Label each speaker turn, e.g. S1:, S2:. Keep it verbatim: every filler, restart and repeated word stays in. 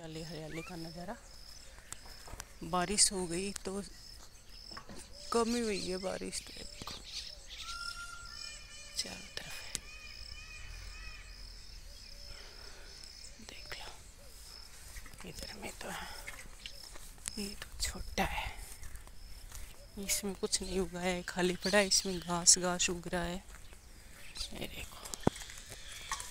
S1: हरियाली हरियाली का नज़ारा। बारिश हो गई तो कम ही हुई है बारिश, तो देखो चारों तरफ है। देख लो इधर में तो है, ये तो छोटा है, इसमें कुछ नहीं उगा है, खाली पड़ा है। इसमें घास घास उग रहा है, ये देखो।